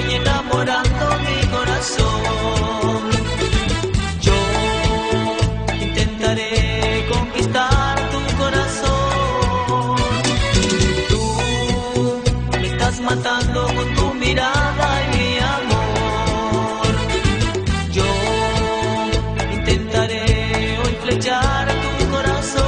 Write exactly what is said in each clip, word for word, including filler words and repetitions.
y enamorando mi corazón. Yo intentaré conquistar tu corazón. Tú me estás matando con tu mirada y mi amor. Yo intentaré hoy flechar tu corazón.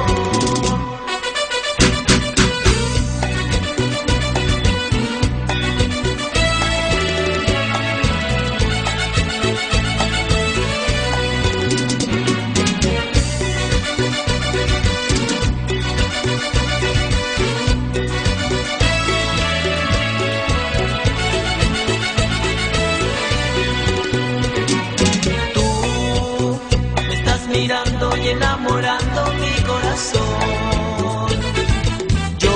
Mirando y enamorando mi corazón. Yo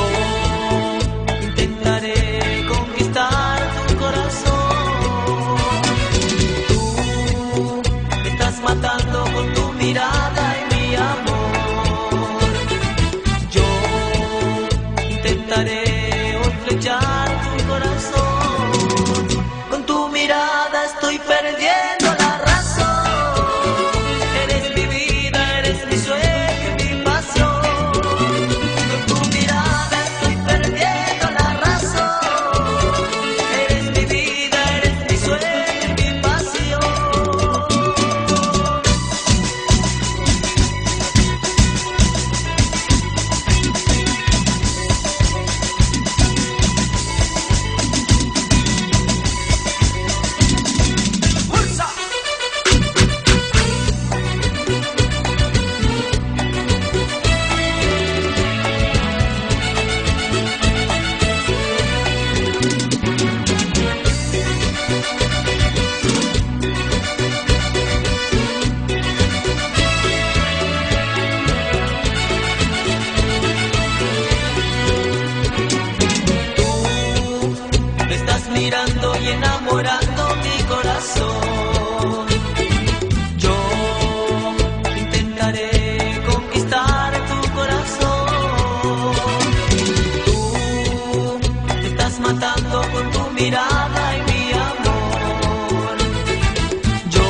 intentaré conquistar tu corazón. Tú me estás matando con tu mirada y mi amor. Yo intentaré hoy flechar tu corazón. Con tu mirada estoy perdiendo la razón. Mirando y enamorando mi corazón. Yo intentaré conquistar tu corazón. Tú me estás matando con tu mirada y mi amor. Yo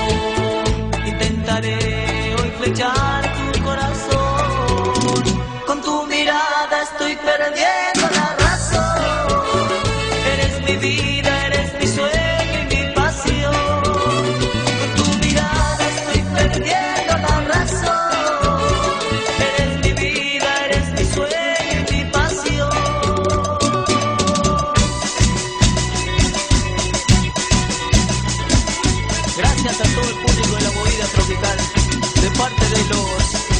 intentaré hoy flechar tu corazón. Con tu mirada estoy perdiendo la razón. Mi vida, eres mi sueño y mi pasión. Con tu mirada estoy perdiendo la razón. Eres mi vida, eres mi sueño y mi pasión. Gracias a todo el público de la movida tropical, de parte de los